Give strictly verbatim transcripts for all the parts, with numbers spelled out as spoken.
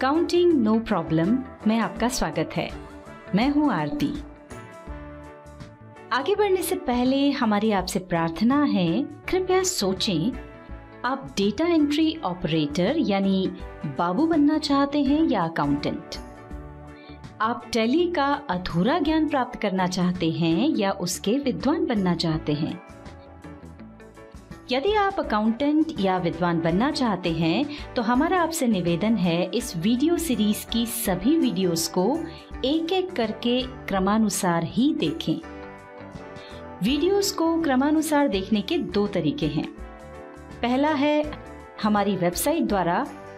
Accounting no problem में आपका स्वागत है। मैं हूं आरती। आगे बढ़ने से पहले हमारी आपसे प्रार्थना है, कृपया सोचें, आप डेटा एंट्री ऑपरेटर यानी बाबू बनना चाहते हैं या अकाउंटेंट? आप टैली का अधूरा ज्ञान प्राप्त करना चाहते हैं या उसके विद्वान बनना चाहते हैं? यदि आप अकाउंटेंट या विद्वान बनना चाहते हैं तो हमारा आपसे निवेदन है, इस वीडियो सीरीज की सभी वीडियोस को एक एक करके क्रमानुसार ही देखें। वीडियोस को क्रमानुसार देखने के दो तरीके हैं। पहला है हमारी वेबसाइट द्वारा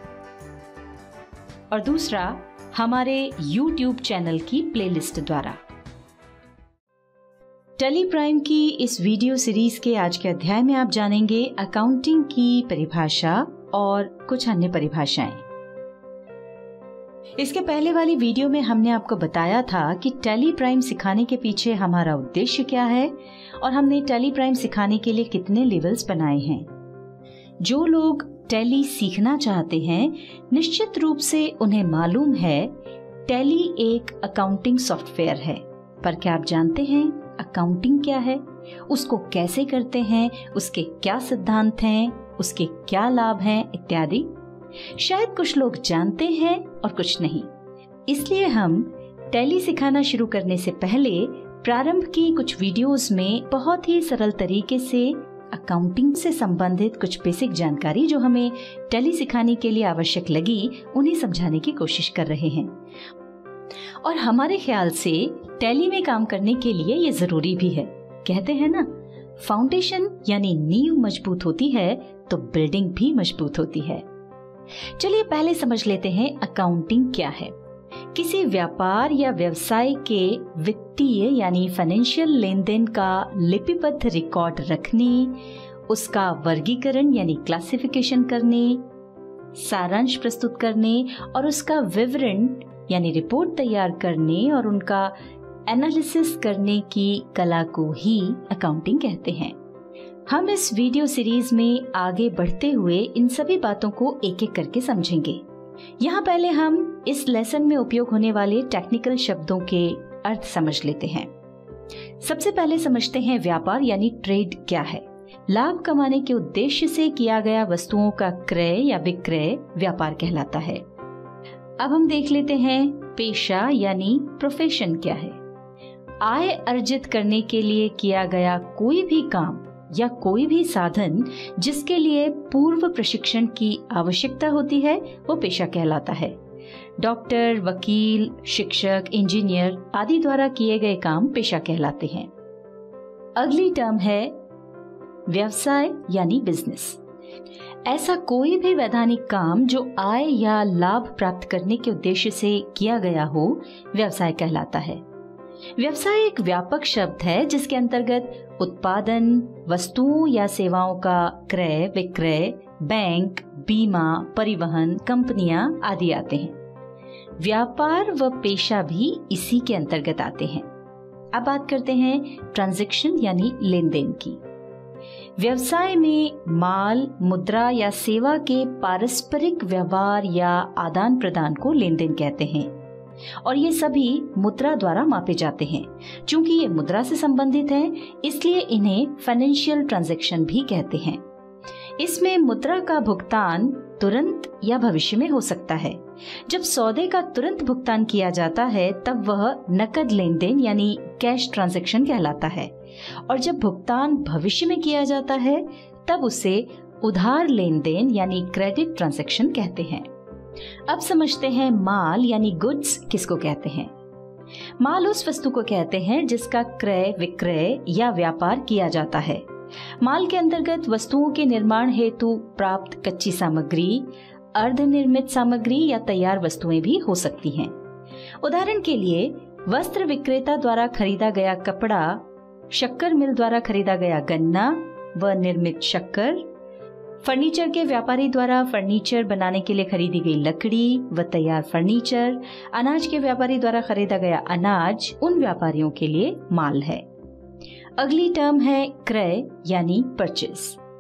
और दूसरा हमारे यूट्यूब चैनल की प्लेलिस्ट द्वारा। टैली प्राइम की इस वीडियो सीरीज के आज के अध्याय में आप जानेंगे अकाउंटिंग की परिभाषा और कुछ अन्य परिभाषाएं। इसके पहले वाली वीडियो में हमने आपको बताया था कि टैली प्राइम सिखाने के पीछे हमारा उद्देश्य क्या है और हमने टैली प्राइम सिखाने के लिए कितने लेवल्स बनाए हैं। जो लोग टैली सीखना चाहते हैं, निश्चित रूप से उन्हें मालूम है टैली एक अकाउंटिंग सॉफ्टवेयर है, पर क्या आप जानते हैं अकाउंटिंग क्या है, उसको कैसे करते हैं, उसके क्या सिद्धांत हैं, उसके क्या लाभ हैं इत्यादि? शायद कुछ लोग जानते हैं और कुछ नहीं। इसलिए हम टैली सिखाना शुरू करने से पहले प्रारंभ की कुछ वीडियोस में बहुत ही सरल तरीके से अकाउंटिंग से संबंधित कुछ बेसिक जानकारी जो हमें टैली सिखाने के लिए आवश्यक लगी, उन्हें समझाने की कोशिश कर रहे हैं। और हमारे ख्याल से टैली में काम करने के लिए ये जरूरी भी है। कहते हैं ना, फाउंडेशन यानी नींव मजबूत होती है तो बिल्डिंग भी मजबूत होती है। चलिए पहले समझ लेते हैं अकाउंटिंग क्या है। किसी व्यापार या व्यवसाय के वित्तीय यानी फाइनेंशियल लेन देन का लिपिबद्ध रिकॉर्ड रखने, उसका वर्गीकरण यानी क्लासिफिकेशन करने, सारांश प्रस्तुत करने और उसका विवरण यानी रिपोर्ट तैयार करने और उनका एनालिसिस करने की कला को ही अकाउंटिंग कहते हैं। हम इस वीडियो सीरीज में आगे बढ़ते हुए इन सभी बातों को एक एक करके समझेंगे। यहाँ पहले हम इस लेसन में उपयोग होने वाले टेक्निकल शब्दों के अर्थ समझ लेते हैं। सबसे पहले समझते हैं व्यापार यानी ट्रेड क्या है। लाभ कमाने के उद्देश्य से किया गया वस्तुओं का क्रय या विक्रय व्यापार कहलाता है। अब हम देख लेते हैं पेशा यानी प्रोफेशन क्या है। आय अर्जित करने के लिए किया गया कोई भी काम या कोई भी साधन जिसके लिए पूर्व प्रशिक्षण की आवश्यकता होती है, वो पेशा कहलाता है। डॉक्टर, वकील, शिक्षक, इंजीनियर आदि द्वारा किए गए काम पेशा कहलाते हैं। अगली टर्म है व्यवसाय यानी बिजनेस। ऐसा कोई भी वैधानिक काम जो आय या लाभ प्राप्त करने के उद्देश्य से किया गया हो, व्यवसाय कहलाता है। व्यवसाय एक व्यापक शब्द है जिसके अंतर्गत उत्पादन, वस्तुओं या सेवाओं का क्रय विक्रय, बैंक, बीमा, परिवहन, कंपनियां आदि आते हैं। व्यापार व पेशा भी इसी के अंतर्गत आते हैं। अब बात करते हैं ट्रांजैक्शन यानी लेन देन की। व्यवसाय में माल, मुद्रा या सेवा के पारस्परिक व्यवहार या आदान प्रदान को लेन देन कहते हैं और ये सभी मुद्रा द्वारा मापे जाते हैं। चूंकि ये मुद्रा से संबंधित हैं, इसलिए इन्हें फाइनेंशियल ट्रांजैक्शन भी कहते हैं। इसमें मुद्रा का भुगतान तुरंत या भविष्य में हो सकता है। जब सौदे का तुरंत भुगतान किया जाता है तब वह नकद लेन देन यानी कैश ट्रांजैक्शन कहलाता है और जब भुगतान भविष्य में किया जाता है तब उसे उधार लेन देन यानी क्रेडिट ट्रांजैक्शन कहते हैं। अब समझते हैं माल यानी गुड्स किसको कहते हैं। माल उस वस्तु को कहते हैं जिसका क्रय विक्रय या व्यापार किया जाता है। माल के अंतर्गत वस्तुओं के निर्माण हेतु प्राप्त कच्ची सामग्री, अर्धनिर्मित सामग्री या तैयार वस्तुएं भी हो सकती हैं। उदाहरण के लिए वस्त्र विक्रेता द्वारा खरीदा गया कपड़ा, शक्कर मिल द्वारा खरीदा गया गन्ना व निर्मित शक्कर, फर्नीचर के व्यापारी द्वारा फर्नीचर बनाने के लिए खरीदी गई लकड़ी व तैयार फर्नीचर, अनाज के व्यापारी द्वारा खरीदा गया अनाज उन व्यापारियों के लिए माल है। अगली टर्म है क्रय यानी परचेज।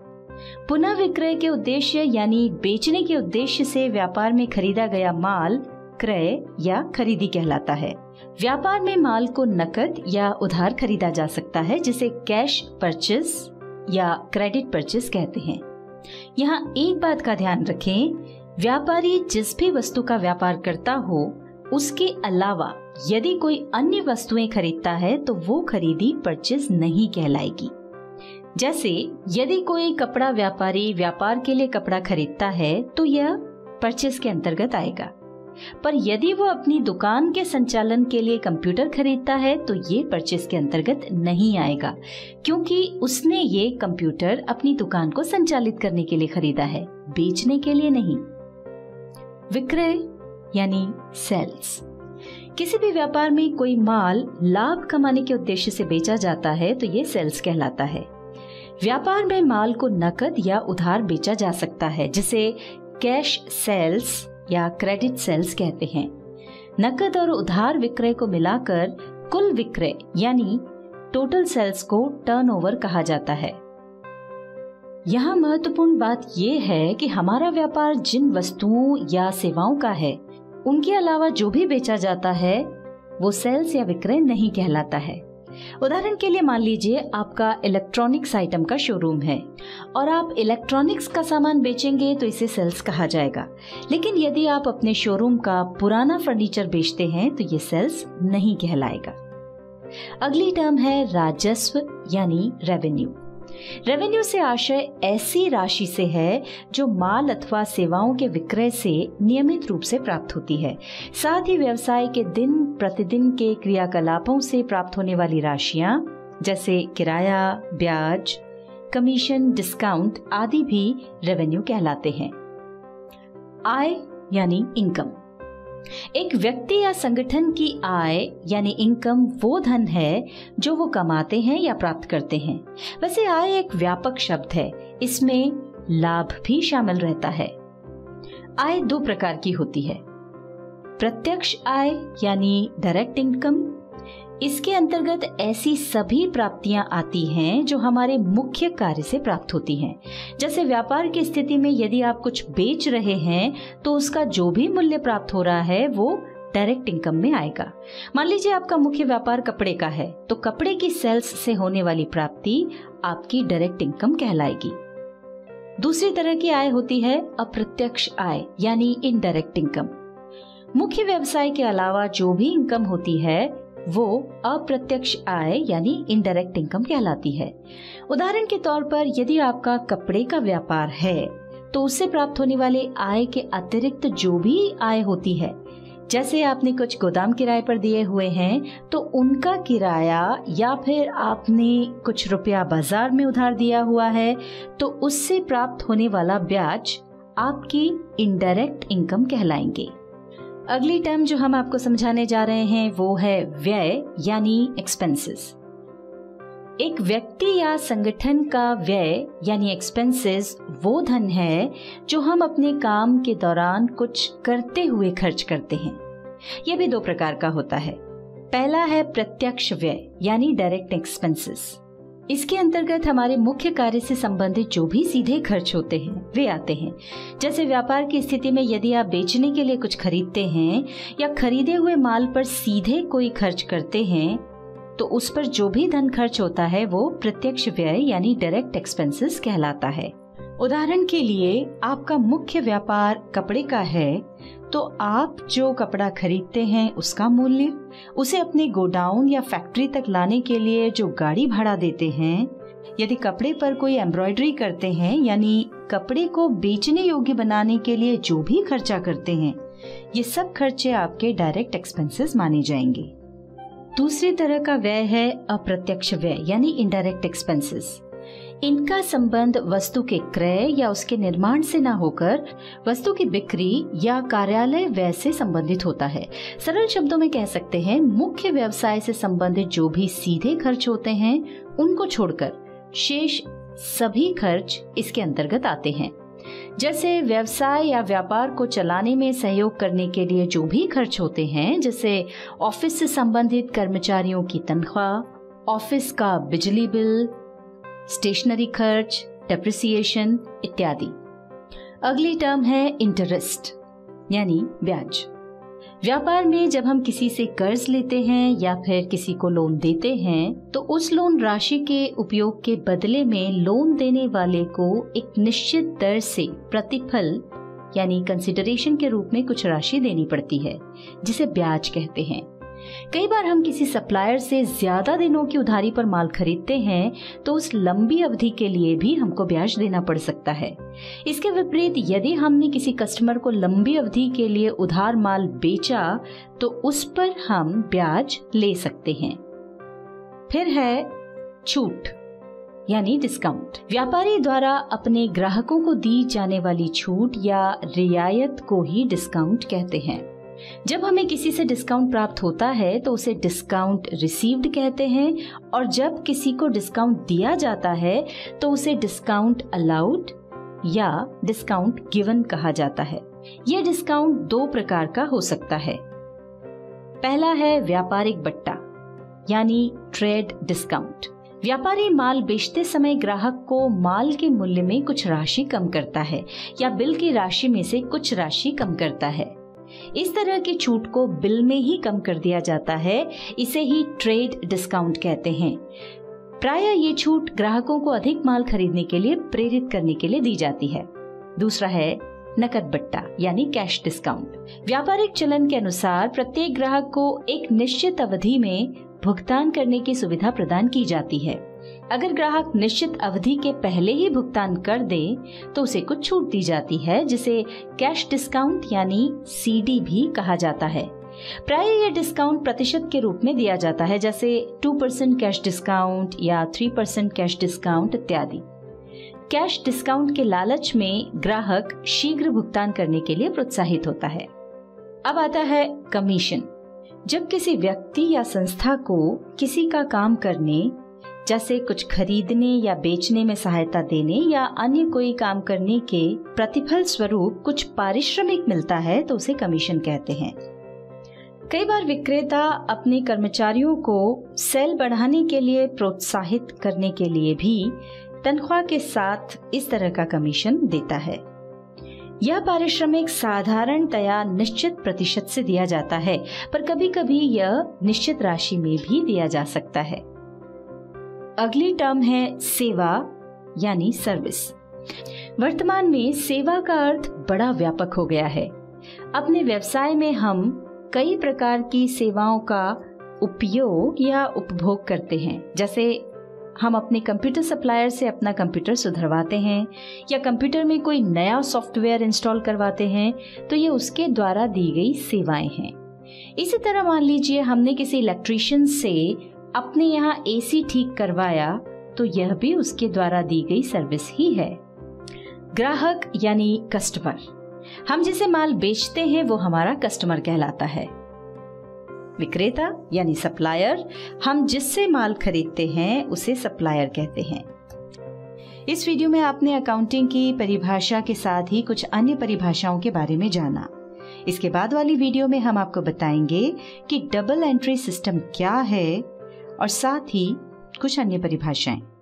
पुनः विक्रय के उद्देश्य यानी बेचने के उद्देश्य से व्यापार में खरीदा गया माल क्रय या खरीदी कहलाता है। व्यापार में माल को नकद या उधार खरीदा जा सकता है, जिसे कैश परचेस या क्रेडिट परचेस कहते हैं। यहाँ एक बात का ध्यान रखें, व्यापारी जिस भी वस्तु का व्यापार करता हो उसके अलावा यदि कोई अन्य वस्तुएं खरीदता है तो वो खरीदी परचेस नहीं कहलाएगी। जैसे यदि कोई कपड़ा व्यापारी व्यापार के लिए कपड़ा खरीदता है तो यह परचेस के अंतर्गत आएगा, पर यदि वो अपनी दुकान के संचालन के लिए कंप्यूटर खरीदता है तो ये परचेस के अंतर्गत नहीं आएगा, क्योंकि उसने ये कंप्यूटर अपनी दुकान को संचालित करने के लिए खरीदा है, बेचने के लिए नहीं। विक्रय यानी सेल्स। किसी भी व्यापार में कोई माल लाभ कमाने के उद्देश्य से बेचा जाता है तो ये सेल्स कहलाता है। व्यापार में माल को नकद या उधार बेचा जा सकता है, जिसे कैश सेल्स या क्रेडिट सेल्स कहते हैं। नकद और उधार विक्रय को मिलाकर कुल विक्रय यानी टोटल सेल्स को टर्नओवर कहा जाता है। यहाँ महत्वपूर्ण बात यह है कि हमारा व्यापार जिन वस्तुओं या सेवाओं का है उनके अलावा जो भी बेचा जाता है वो सेल्स या विक्रय नहीं कहलाता है। उदाहरण के लिए मान लीजिए आपका इलेक्ट्रॉनिक्स आइटम का शोरूम है और आप इलेक्ट्रॉनिक्स का सामान बेचेंगे तो इसे सेल्स कहा जाएगा, लेकिन यदि आप अपने शोरूम का पुराना फर्नीचर बेचते हैं तो ये सेल्स नहीं कहलाएगा। अगली टर्म है राजस्व यानी रेवेन्यू। रेवेन्यू से आशय ऐसी राशि से है जो माल अथवा सेवाओं के विक्रय से नियमित रूप से प्राप्त होती है। साथ ही व्यवसाय के दिन प्रतिदिन के क्रियाकलापों से प्राप्त होने वाली राशियां जैसे किराया, ब्याज, कमीशन, डिस्काउंट आदि भी रेवेन्यू कहलाते हैं। आय यानी इनकम। एक व्यक्ति या संगठन की आय यानी इनकम वो धन है जो वो कमाते हैं या प्राप्त करते हैं। वैसे आय एक व्यापक शब्द है, इसमें लाभ भी शामिल रहता है। आय दो प्रकार की होती है। प्रत्यक्ष आय यानी डायरेक्ट इनकम। इसके अंतर्गत ऐसी सभी प्राप्तियां आती हैं जो हमारे मुख्य कार्य से प्राप्त होती हैं। जैसे व्यापार की स्थिति में यदि आप कुछ बेच रहे हैं तो उसका जो भी मूल्य प्राप्त हो रहा है वो डायरेक्ट इनकम में आएगा। मान लीजिए आपका मुख्य व्यापार कपड़े का है तो कपड़े की सेल्स से होने वाली प्राप्ति आपकी डायरेक्ट इनकम कहलाएगी। दूसरी तरह की आय होती है अप्रत्यक्ष आय यानी इनडायरेक्ट इनकम। मुख्य व्यवसाय के अलावा जो भी इनकम होती है वो अप्रत्यक्ष आय यानी इनडायरेक्ट इनकम कहलाती है। उदाहरण के तौर पर यदि आपका कपड़े का व्यापार है तो उससे प्राप्त होने वाले आय के अतिरिक्त जो भी आय होती है, जैसे आपने कुछ गोदाम किराए पर दिए हुए हैं तो उनका किराया या फिर आपने कुछ रुपया बाजार में उधार दिया हुआ है तो उससे प्राप्त होने वाला ब्याज आपकी इनडायरेक्ट इनकम कहलाएंगे। अगली टर्म जो हम आपको समझाने जा रहे हैं वो है व्यय यानी एक्सपेंसेस। एक व्यक्ति या संगठन का व्यय यानी एक्सपेंसेस वो धन है जो हम अपने काम के दौरान कुछ करते हुए खर्च करते हैं। यह भी दो प्रकार का होता है। पहला है प्रत्यक्ष व्यय यानी डायरेक्ट एक्सपेंसेस। इसके अंतर्गत हमारे मुख्य कार्य से संबंधित जो भी सीधे खर्च होते हैं वे आते हैं। जैसे व्यापार की स्थिति में यदि आप बेचने के लिए कुछ खरीदते हैं या खरीदे हुए माल पर सीधे कोई खर्च करते हैं तो उस पर जो भी धन खर्च होता है वो प्रत्यक्ष व्यय यानी डायरेक्ट एक्सपेंसेस कहलाता है। उदाहरण के लिए आपका मुख्य व्यापार कपड़े का है तो आप जो कपड़ा खरीदते हैं उसका मूल्य, उसे अपने गोडाउन या फैक्ट्री तक लाने के लिए जो गाड़ी भाड़ा देते हैं, यदि कपड़े पर कोई एम्ब्रॉयडरी करते हैं यानी कपड़े को बेचने योग्य बनाने के लिए जो भी खर्चा करते हैं, ये सब खर्चे आपके डायरेक्ट एक्सपेंसेस माने जाएंगे। दूसरी तरह का व्यय है अप्रत्यक्ष व्यय यानी इनडायरेक्ट एक्सपेंसेस। इनका संबंध वस्तु के क्रय या उसके निर्माण से न होकर वस्तु की बिक्री या कार्यालय व्यय से संबंधित होता है। सरल शब्दों में कह सकते हैं मुख्य व्यवसाय से संबंधित जो भी सीधे खर्च होते हैं उनको छोड़कर शेष सभी खर्च इसके अंतर्गत आते हैं। जैसे व्यवसाय या व्यापार को चलाने में सहयोग करने के लिए जो भी खर्च होते हैं, जैसे ऑफिस से संबंधित कर्मचारियों की तनख्वाह, ऑफिस का बिजली बिल, स्टेशनरी खर्च, डेप्रिसिएशन इत्यादि। अगली टर्म है इंटरेस्ट यानी ब्याज। व्यापार में जब हम किसी से कर्ज लेते हैं या फिर किसी को लोन देते हैं तो उस लोन राशि के उपयोग के बदले में लोन देने वाले को एक निश्चित दर से प्रतिफल यानी कंसिडरेशन के रूप में कुछ राशि देनी पड़ती है, जिसे ब्याज कहते हैं। कई बार हम किसी सप्लायर से ज्यादा दिनों की उधारी पर माल खरीदते हैं तो उस लंबी अवधि के लिए भी हमको ब्याज देना पड़ सकता है। इसके विपरीत यदि हमने किसी कस्टमर को लंबी अवधि के लिए उधार माल बेचा तो उस पर हम ब्याज ले सकते हैं। फिर है छूट यानी डिस्काउंट। व्यापारी द्वारा अपने ग्राहकों को दी जाने वाली छूट या रियायत को ही डिस्काउंट कहते हैं। जब हमें किसी से डिस्काउंट प्राप्त होता है तो उसे डिस्काउंट रिसीव्ड कहते हैं, और जब किसी को डिस्काउंट दिया जाता है तो उसे डिस्काउंट अलाउड या डिस्काउंट गिवन कहा जाता है। यह डिस्काउंट दो प्रकार का हो सकता है। पहला है व्यापारिक बट्टा यानी ट्रेड डिस्काउंट। व्यापारी माल बेचते समय ग्राहक को माल के मूल्य में कुछ राशि कम करता है या बिल की राशि में से कुछ राशि कम करता है। इस तरह की छूट को बिल में ही कम कर दिया जाता है, इसे ही ट्रेड डिस्काउंट कहते हैं। प्रायः ये छूट ग्राहकों को अधिक माल खरीदने के लिए प्रेरित करने के लिए दी जाती है। दूसरा है नकद बट्टा यानी कैश डिस्काउंट। व्यापारिक चलन के अनुसार प्रत्येक ग्राहक को एक निश्चित अवधि में भुगतान करने की सुविधा प्रदान की जाती है। अगर ग्राहक निश्चित अवधि के पहले ही भुगतान कर दे तो उसे कुछ छूट दी जाती है, जिसे कैश डिस्काउंट यानी सीडी भी कहा जाता है। प्राय यह डिस्काउंट प्रतिशत के रूप में दिया जाता है, जैसे टू परसेंट कैश डिस्काउंट या थ्री परसेंट कैश डिस्काउंट इत्यादि। कैश डिस्काउंट के लालच में ग्राहक शीघ्र भुगतान करने के लिए प्रोत्साहित होता है। अब आता है कमीशन। जब किसी व्यक्ति या संस्था को किसी का काम करने जैसे कुछ खरीदने या बेचने में सहायता देने या अन्य कोई काम करने के प्रतिफल स्वरूप कुछ पारिश्रमिक मिलता है तो उसे कमीशन कहते हैं। कई बार विक्रेता अपने कर्मचारियों को सेल बढ़ाने के लिए प्रोत्साहित करने के लिए भी तनख्वाह के साथ इस तरह का कमीशन देता है। यह पारिश्रमिक साधारणतया निश्चित प्रतिशत से दिया जाता है, पर कभी कभी यह निश्चित राशि में भी दिया जा सकता है। अगली टर्म है सेवा यानी सर्विस। वर्तमान में सेवा का अर्थ बड़ा व्यापक हो गया है। अपने व्यवसाय में हम कई प्रकार की सेवाओं का उपयोग या उपभोग करते हैं, जैसे हम अपने कंप्यूटर सप्लायर से अपना कंप्यूटर सुधरवाते हैं या कंप्यूटर में कोई नया सॉफ्टवेयर इंस्टॉल करवाते हैं, तो ये उसके द्वारा दी गई सेवाएं हैं। इसी तरह मान लीजिए हमने किसी इलेक्ट्रीशियन से अपने यहाँ एसी ठीक करवाया, तो यह भी उसके द्वारा दी गई सर्विस ही है। ग्राहक यानी कस्टमर, हम जिसे माल बेचते हैं वो हमारा कस्टमर कहलाता है। विक्रेता यानी सप्लायर, हम जिससे माल खरीदते हैं उसे सप्लायर कहते हैं। इस वीडियो में आपने अकाउंटिंग की परिभाषा के साथ ही कुछ अन्य परिभाषाओं के बारे में जाना। इसके बाद वाली वीडियो में हम आपको बताएंगे कि डबल एंट्री सिस्टम क्या है और साथ ही कुछ अन्य परिभाषाएं।